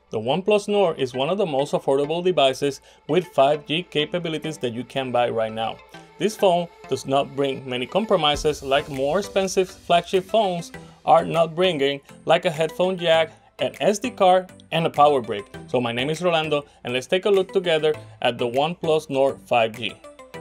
The OnePlus Nord is one of the most affordable devices with 5G capabilities that you can buy right now. This phone does not bring many compromises like more expensive flagship phones are not bringing, like a headphone jack, an SD card, and a power brick. So my name is Rolando, and let's take a look together at the OnePlus Nord 5G.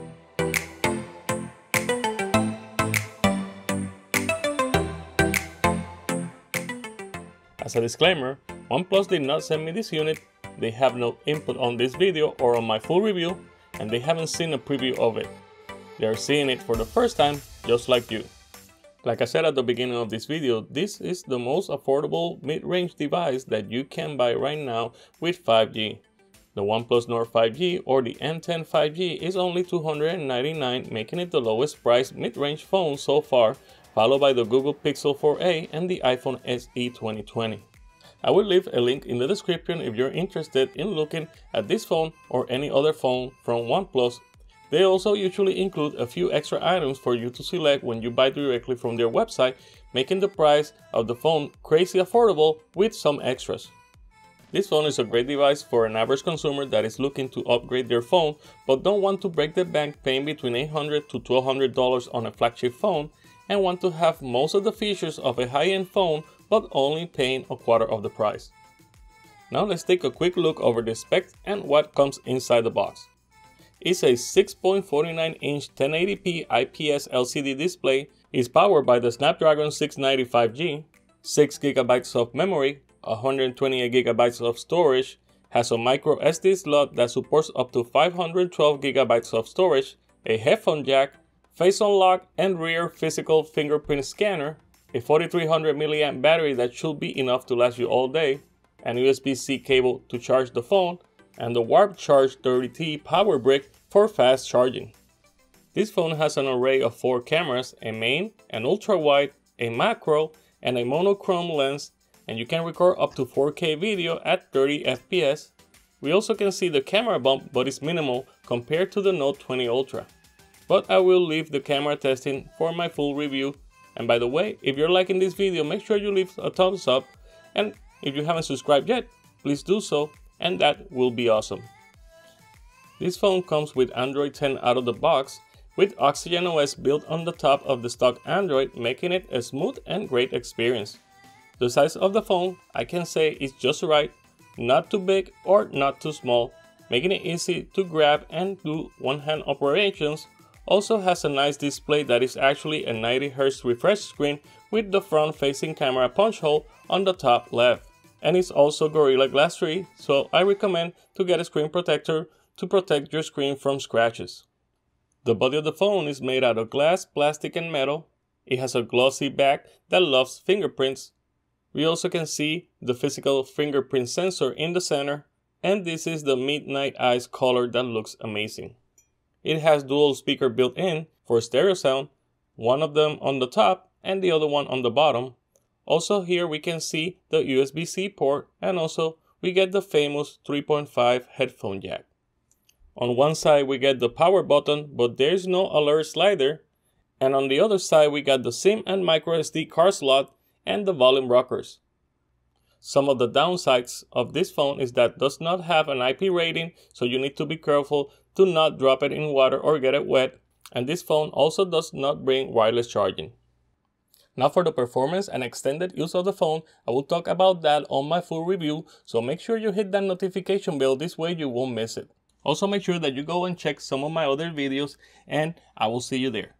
As a disclaimer, OnePlus did not send me this unit, they have no input on this video or on my full review, and they haven't seen a preview of it. They are seeing it for the first time, just like you. Like I said at the beginning of this video, this is the most affordable mid-range device that you can buy right now with 5G. The OnePlus Nord 5G or the N10 5G is only $299, making it the lowest priced mid-range phone so far, followed by the Google Pixel 4a and the iPhone SE 2020. I will leave a link in the description if you're interested in looking at this phone or any other phone from OnePlus. They also usually include a few extra items for you to select when you buy directly from their website, making the price of the phone crazy affordable with some extras. This phone is a great device for an average consumer that is looking to upgrade their phone but don't want to break the bank paying between $800 to $1,200 on a flagship phone and want to have most of the features of a high-end phone but only paying a quarter of the price. Now let's take a quick look over the specs and what comes inside the box. It's a 6.49-inch 1080p IPS LCD display, is powered by the Snapdragon 690 5G, 6GB of memory, 128GB of storage, has a micro SD slot that supports up to 512GB of storage, a headphone jack, face unlock and rear physical fingerprint scanner, a 4300 mAh battery that should be enough to last you all day, an USB-C cable to charge the phone, and the Warp Charge 30T power brick for fast charging. This phone has an array of 4 cameras, a main, an ultra-wide, a macro, and a monochrome lens, and you can record up to 4K video at 30 FPS. We also can see the camera bump, but it's minimal compared to the Note 20 Ultra. But I will leave the camera testing for my full review. And by the way, if you're liking this video, make sure you leave a thumbs up, and if you haven't subscribed yet, please do so, and that will be awesome. This phone comes with Android 10 out of the box, with Oxygen OS built on the top of the stock Android, making it a smooth and great experience. The size of the phone, I can say, is just right, not too big or not too small, making it easy to grab and do one-hand operations. Also has a nice display that is actually a 90Hz refresh screen with the front-facing camera punch hole on the top left. And it's also Gorilla Glass 3, so I recommend to get a screen protector to protect your screen from scratches. The body of the phone is made out of glass, plastic, and metal. It has a glossy back that loves fingerprints. We also can see the physical fingerprint sensor in the center, and this is the Midnight Eyes color that looks amazing. It has dual speaker built in for stereo sound, one of them on the top and the other one on the bottom. Also here we can see the USB-C port, and also we get the famous 3.5 headphone jack. On one side we get the power button, but there's no alert slider, and on the other side we got the SIM and microSD card slot and the volume rockers. Some of the downsides of this phone is that it does not have an IP rating, so you need to be careful to not drop it in water or get it wet, and this phone also does not bring wireless charging. Now for the performance and extended use of the phone, I will talk about that on my full review, so make sure you hit that notification bell, this way you won't miss it. Also make sure that you go and check some of my other videos, and I will see you there.